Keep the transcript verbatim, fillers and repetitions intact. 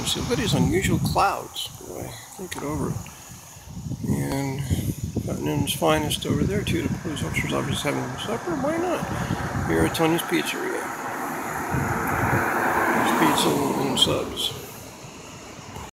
And see, look at these unusual clouds. Boy, can't get over it. And Continental's Finest over there too. The police officers obviously having supper. Why not? Here at Tony's Pizzeria. There's pizza and subs.